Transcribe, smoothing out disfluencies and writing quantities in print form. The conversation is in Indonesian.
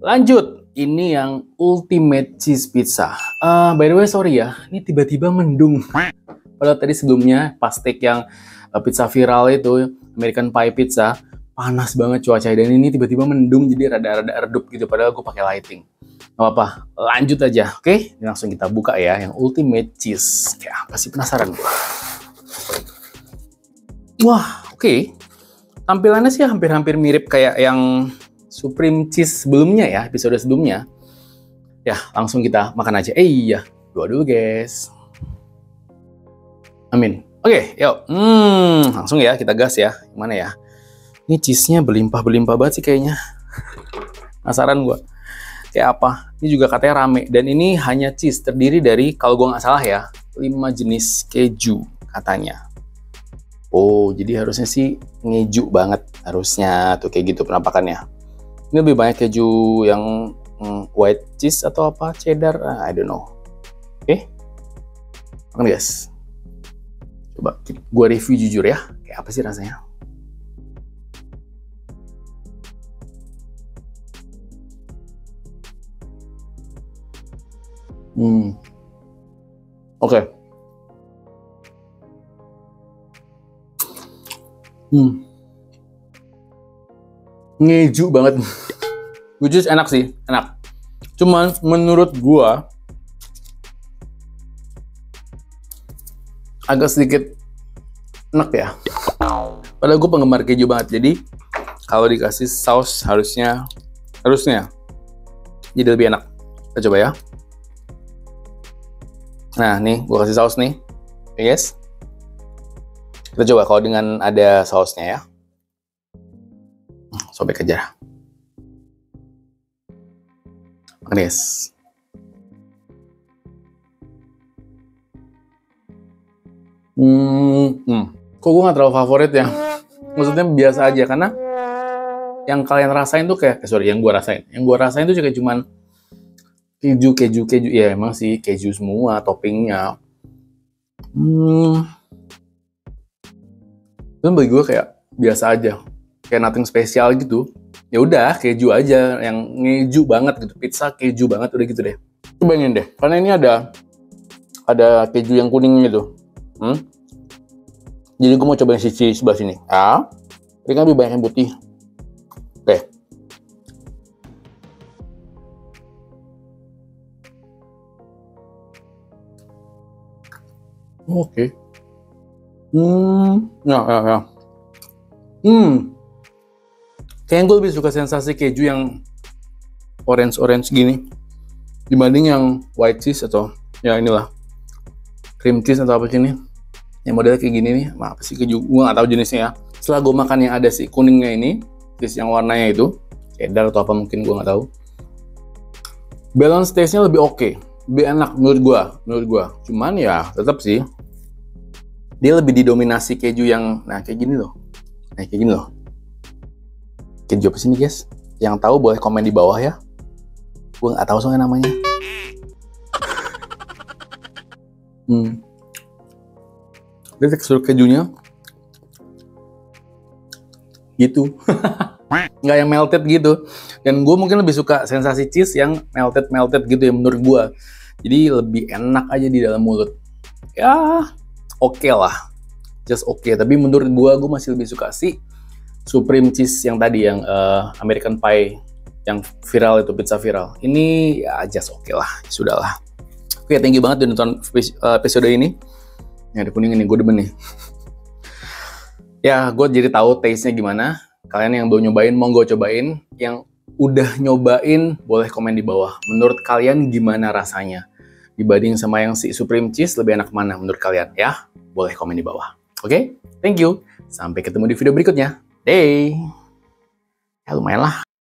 Lanjut, ini yang ultimate cheese pizza. By the way, sorry ya, ini tiba-tiba mendung. Padahal tadi sebelumnya pas take yang pizza viral itu, American Pie Pizza, panas banget cuaca. Dan ini tiba-tiba mendung, jadi rada-rada redup gitu. Padahal gue pakai lighting. Gak apa-apa, lanjut aja, oke? Ini langsung kita buka ya, yang ultimate cheese. Kayak apa sih, penasaran gue. Wah, oke. Tampilannya sih hampir-hampir mirip kayak yang Supreme Cheese sebelumnya ya, episode sebelumnya. Ya, langsung kita makan aja. Iya, doa dulu guys. Amin. Oke, yuk. Langsung ya, kita gas ya. Gimana ya? Ini cheese-nya berlimpah-berlimpah banget sih kayaknya. Penasaran gue. Kayak apa? Ini juga katanya rame. Dan ini hanya cheese, terdiri dari, kalau gue nggak salah ya, 5 jenis keju katanya. Oh, jadi harusnya sih ngeju banget. Harusnya tuh kayak gitu penampakannya. Ini lebih banyak keju yang white cheese atau apa, cheddar, I don't know. Oke, makan guys. Coba gue review jujur ya, kayak apa sih rasanya. Oke. Ngeju banget. Which is enak sih, enak. Cuman menurut gua agak sedikit enak ya. Padahal gue penggemar keju banget. Jadi kalau dikasih saus harusnya jadi lebih enak. Kita coba ya. Nah, nih gua kasih saus nih. Oke, guys. Kita coba kalau dengan ada sausnya ya. Sobek aja. Guys. Kok gue gak terlalu favorit ya? Maksudnya biasa aja, karena yang kalian rasain tuh kayak, yang gue rasain tuh kayak cuman keju, ya emang sih keju semua toppingnya. Dan bagi gue kayak biasa aja, kayak nothing spesial gitu. Ya udah keju aja, yang ngeju banget gitu, pizza keju banget udah gitu deh. Cobain deh, karena ini ada keju yang kuning gitu. Jadi gue mau cobain sisi sebelah sini. Ini kan lebih banyak yang putih. Oke. Ya. Kayaknya gue lebih suka sensasi keju yang orange gini dibanding yang white cheese atau ya inilah cream cheese atau apa sini. Yang modelnya kayak gini nih, apa sih keju? Gue nggak tahu jenisnya ya. Setelah gue makan yang ada si kuningnya ini, cheese yang warnanya itu, cheddar atau apa mungkin gue nggak tahu. Balance taste-nya lebih oke, lebih enak menurut gue. Cuman ya tetap sih, dia lebih didominasi keju yang, kayak gini loh. Keju apa sih nih guys? Yang tahu boleh komen di bawah ya. Gue nggak tahu soalnya namanya. Ini tekstur kejunya gitu. Nggak yang melted gitu. Dan gue mungkin lebih suka sensasi cheese yang melted gitu ya menurut gue. Jadi lebih enak aja di dalam mulut. Ya oke lah. Just oke. Tapi menurut gue masih lebih suka si Supreme Cheese yang tadi, yang American Pie yang viral itu, pizza viral. Ini ya just oke lah, sudahlah. Oke, thank you banget udah nonton episode ini. Yang ada kuning ini, gue demen nih. Ya, gue jadi tahu taste-nya gimana. Kalian yang belum nyobain, monggo cobain. Yang udah nyobain, boleh komen di bawah. Menurut kalian gimana rasanya? Dibanding sama yang si Supreme Cheese, lebih enak mana menurut kalian? Ya, boleh komen di bawah. Oke, thank you. Sampai ketemu di video berikutnya. Ya lumayan lah.